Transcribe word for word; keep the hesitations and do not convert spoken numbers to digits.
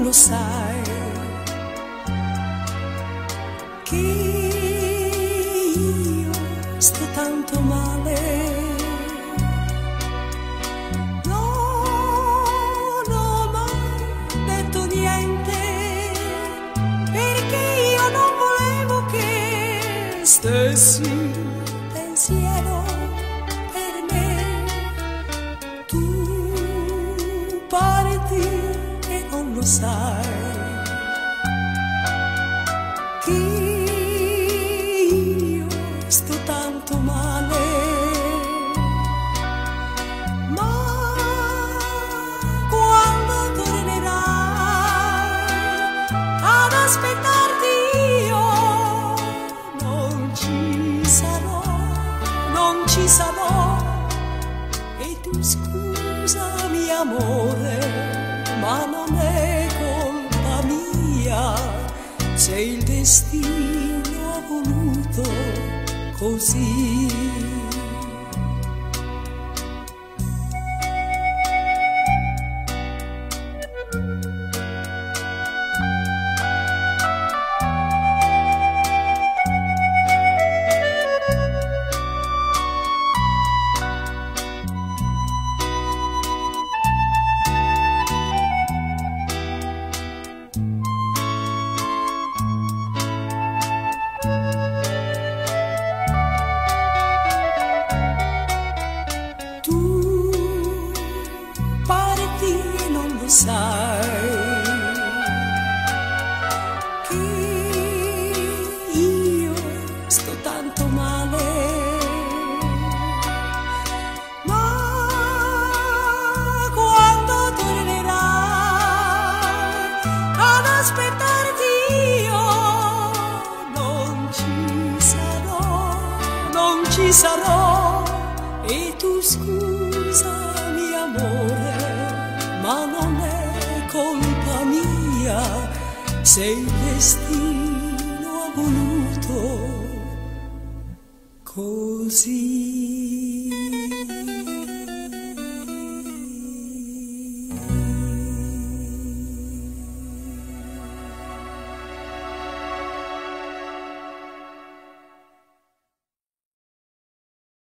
non lo sai che io sto tanto male. Non ho mai detto niente perché io non volevo che stessi pensiero per me. Tu parti e non lo sai che io sto tanto male, ma quando tornerai ad aspettarti io non ci sarò, non ci sarò. E tu scusami amore, ma non è colpa mia se il destino ha voluto così. Sai che io sto tanto male, ma quando tornerai ad aspettarti io non ci sarò, non ci sarò. E tu scusami amore, ma non è colpa mia se il destino ha voluto così.